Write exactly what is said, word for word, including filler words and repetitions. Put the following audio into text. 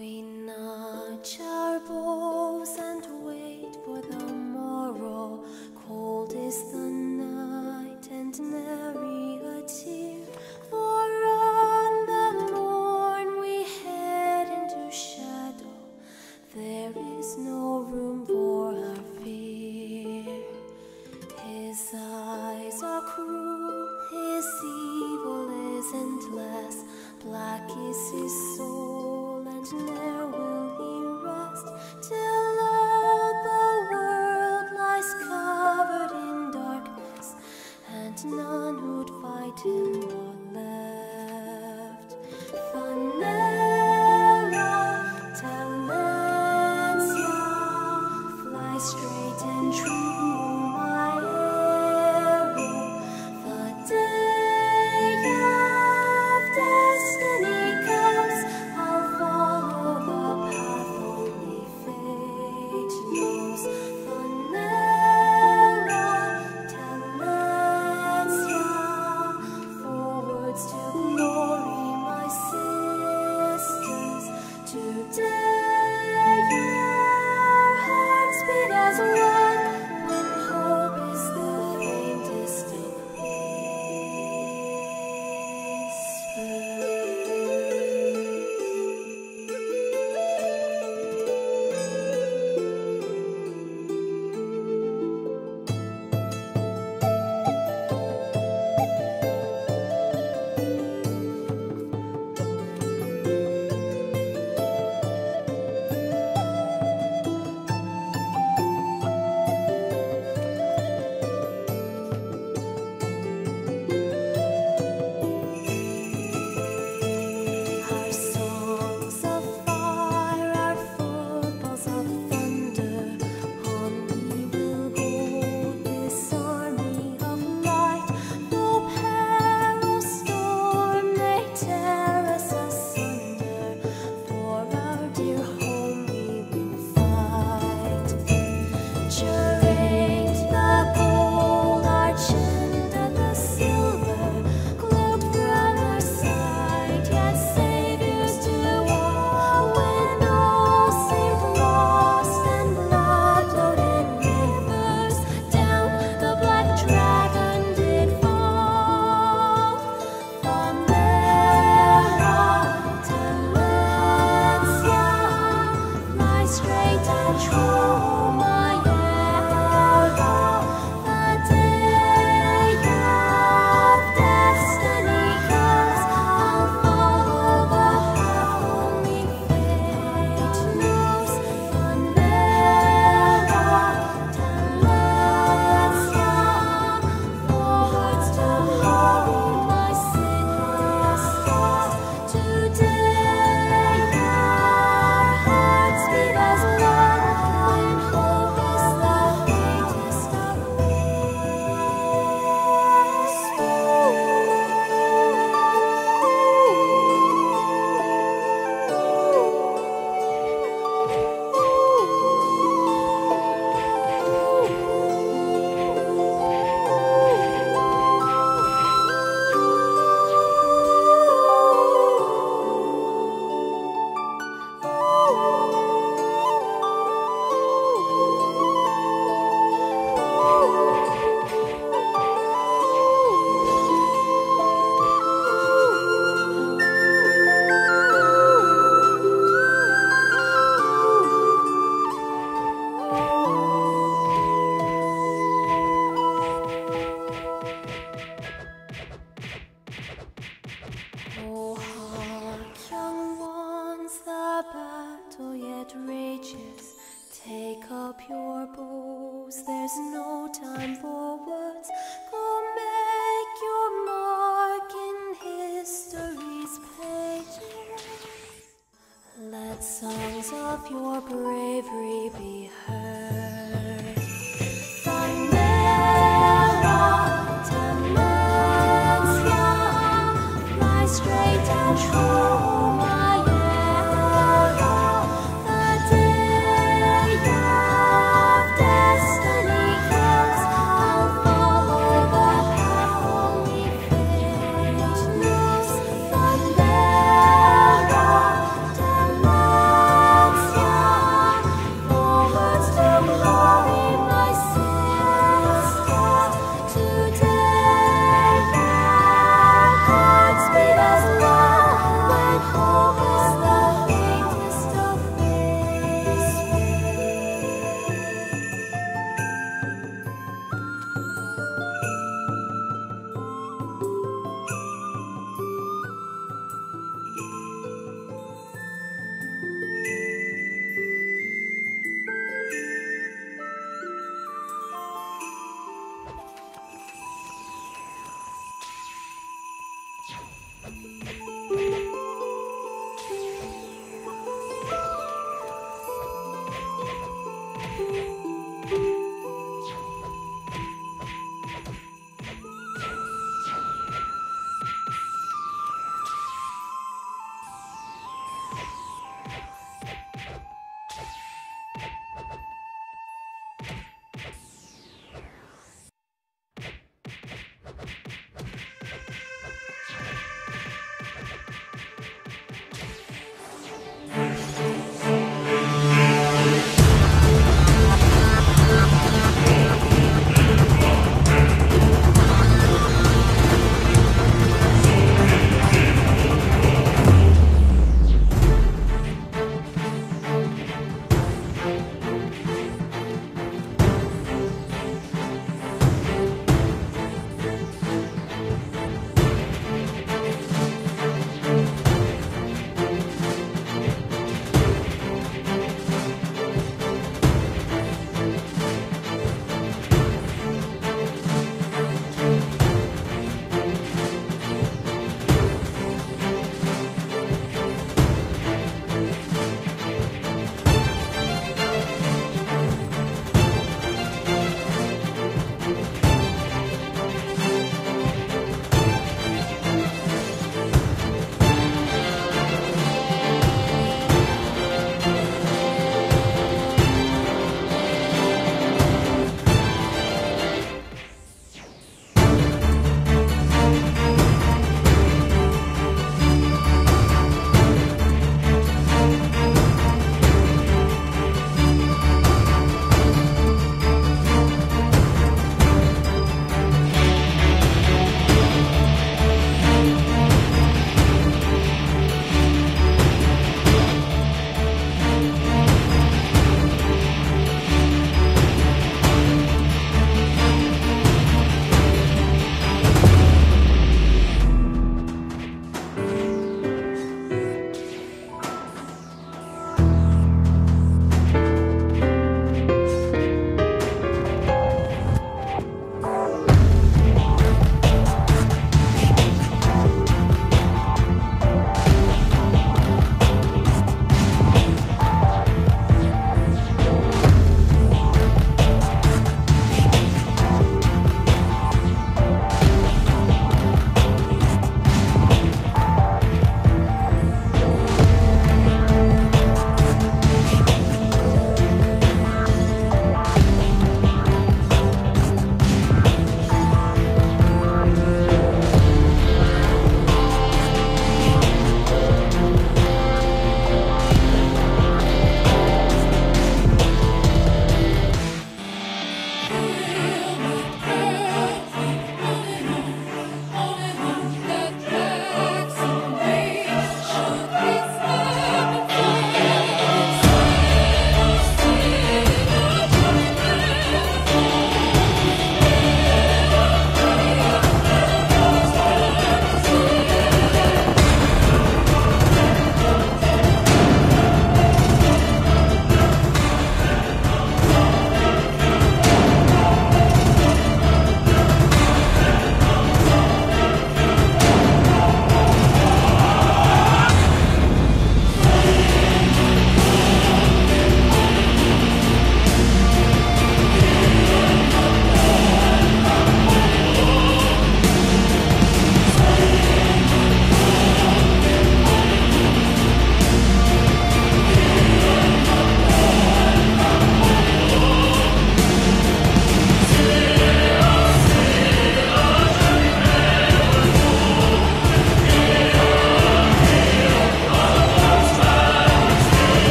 We notch our bows and wait for the morrow. Cold is the night and nary a tear. For on the morn we head into shadow. There is no room for our fear. His eyes are cruel, his evil is endless. Black is his soul, and ne'er will he rest, till all the world lies covered in darkness, and none who'd fight him are left. Phaneron, Telencia, fly straight and true, my arrow. The day of destiny comes, I'll follow the path only fate knows. Phaneron, Telencia, forwards to glory, my sisters. Today your hearts beat as one, when hope is the faintest of whispers. Our songs of fire, our footballs of thunder, on we will go, this army of light. Though peril storm may tear us asunder, for our dear home we will fight. Charade the gold, argent the silver, glowed from our side, yet saviors to all. When all seemed lost and blood flowed in rivers, down the black dragon did fall. Phaneron, Telencia, fly straight and true, my arrow. The day of destiny comes, I'll follow the path only fate knows. Phaneron, Telencia, forwards to glory, my sisters. Today your hearts beat as one, when hope is the faintest of Oh, hark, young ones, the battle yet rages. Take up your bows, there's no time for words. Go make your mark in history's pages. Let songs of your bravery be heard.